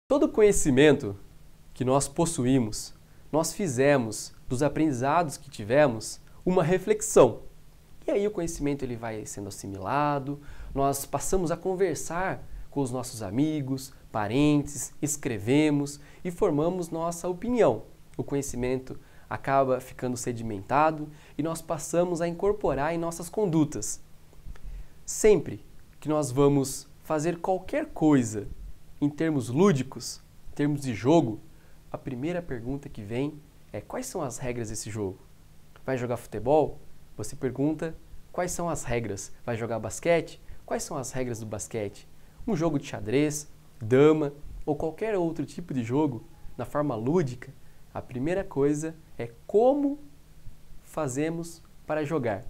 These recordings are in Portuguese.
Todo conhecimento que nós possuímos, nós fizemos dos aprendizados que tivemos uma reflexão. E aí o conhecimento ele vai sendo assimilado, nós passamos a conversar com os nossos amigos, parentes, escrevemos e formamos nossa opinião. O conhecimento acaba ficando sedimentado e nós passamos a incorporar em nossas condutas. Sempre que nós vamos fazer qualquer coisa em termos lúdicos, em termos de jogo, a primeira pergunta que vem é: quais são as regras desse jogo? Vai jogar futebol? Você pergunta quais são as regras. Vai jogar basquete? Quais são as regras do basquete? Um jogo de xadrez, dama ou qualquer outro tipo de jogo, na forma lúdica, a primeira coisa é como fazemos para jogar.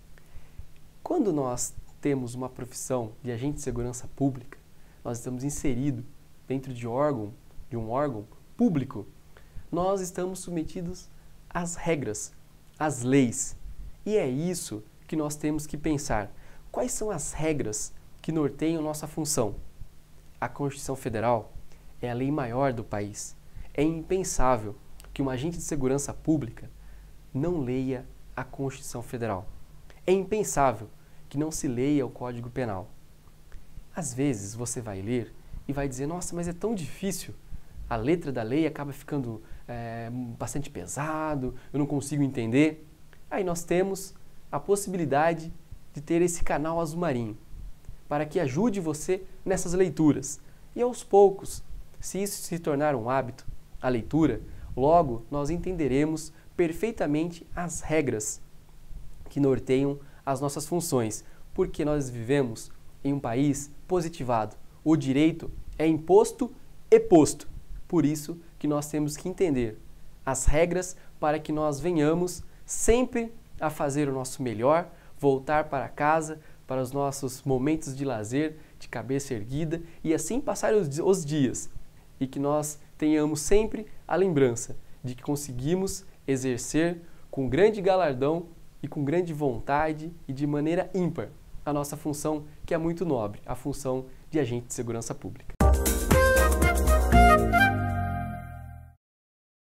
Quando nós temos uma profissão de agente de segurança pública, nós estamos inseridos dentro de um órgão público, nós estamos submetidos às regras, às leis. E é isso que nós temos que pensar. Quais são as regras que norteiam nossa função? A Constituição Federal é a lei maior do país. É impensável que um agente de segurança pública não leia a Constituição Federal. É impensável que não se leia o Código Penal. Às vezes você vai ler e vai dizer: nossa, mas é tão difícil. A letra da lei acaba ficando bastante pesado, eu não consigo entender. Aí nós temos a possibilidade de ter esse canal Azul Marinho, para que ajude você nessas leituras. E aos poucos, se isso se tornar um hábito, a leitura, logo nós entenderemos perfeitamente as regras que norteiam as nossas funções, porque nós vivemos em um país positivado. O direito é imposto e posto. Por isso que nós temos que entender as regras para que nós venhamos sempre a fazer o nosso melhor, voltar para casa, para os nossos momentos de lazer, de cabeça erguida e assim passar os dias. E que nós tenhamos sempre a lembrança de que conseguimos exercer com grande galardão e com grande vontade e de maneira ímpar a nossa função, que é muito nobre, a função de agente de segurança pública.